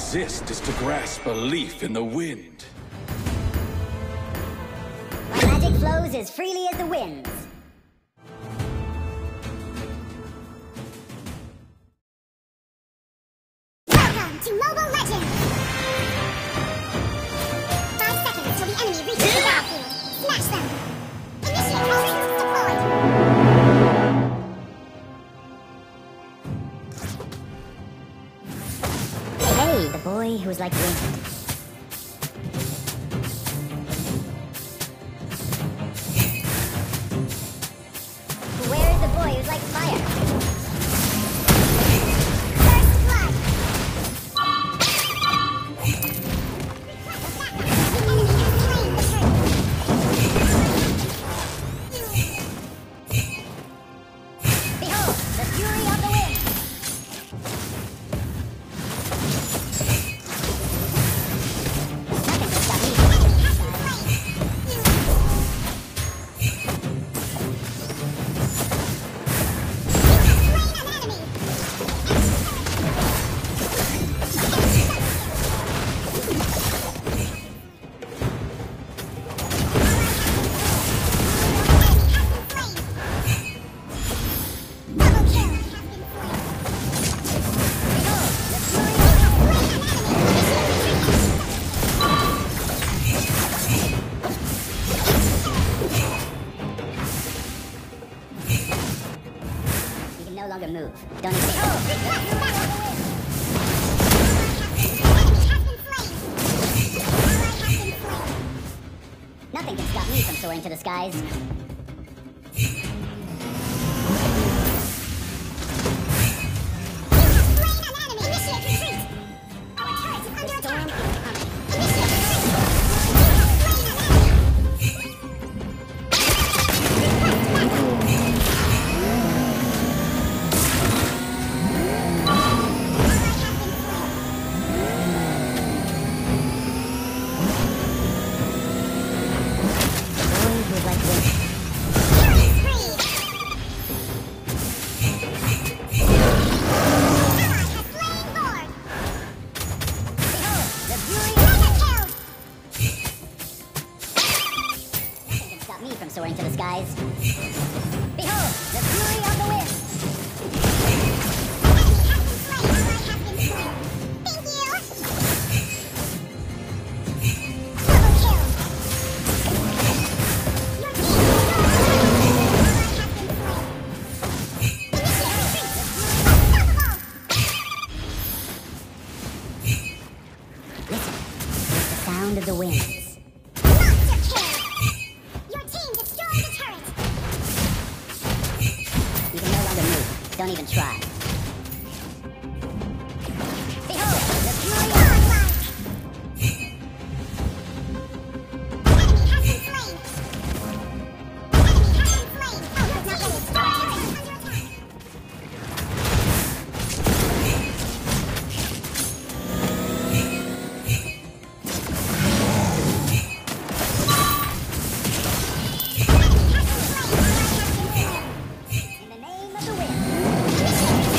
exist is to grasp a leaf in the wind. My magic flows as freely as the winds. Welcome to Mobile Legends! 5 seconds till the enemy reaches the battlefield. Smash them! Initiate all systems deployed! Hey, the boy who was like wind. Where is the boy who's like fire? First blood! The enemy has slain the turret. Behold, the fury of the wind! Nothing can stop me. Enemy has been slain. You can no longer move. Don't even. Nothing can stop me from soaring to the skies. Boy who was like wind. The fury. Nothing can stop me from soaring to the skies. Behold, the fury of the wind. Listen, it's the sound of the winds. You can no longer move. Don't even try. Behold, the fury of in the name of the wind.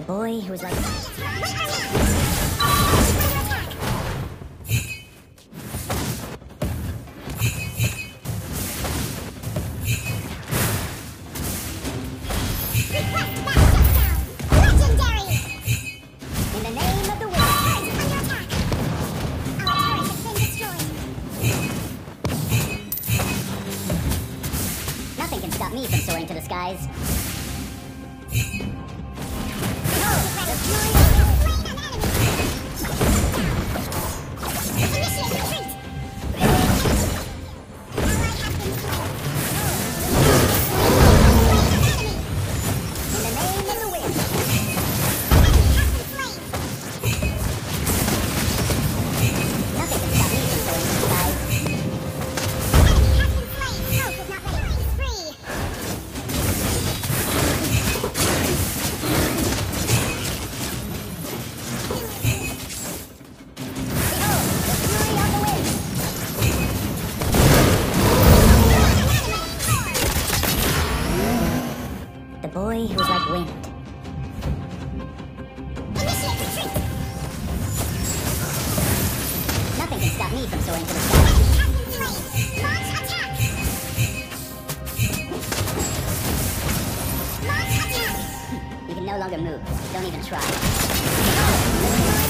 The boy who was like... Wait or not! Attack! Request back shutdown! Legendary! In the name of the wind. Turret is under attack! Our turret has been destroyed. Nothing can stop me from soaring to the skies. Behold, the fury has slain an enemy! Initiate retreat! Ally has been slain. In the name of the wind. Enemy has been slain. Nothing can stop me from soaring to the skies. Enemy has been slain. Hope is not ready. Spree. Behold, the fury of the wind. The boy who was like wind. Initiate retreat. Nothing can stop me from soaring to the skies. Enemy has been slain. Launch attack. Launch attack. You can no longer move. Don't even try. Behold, the fury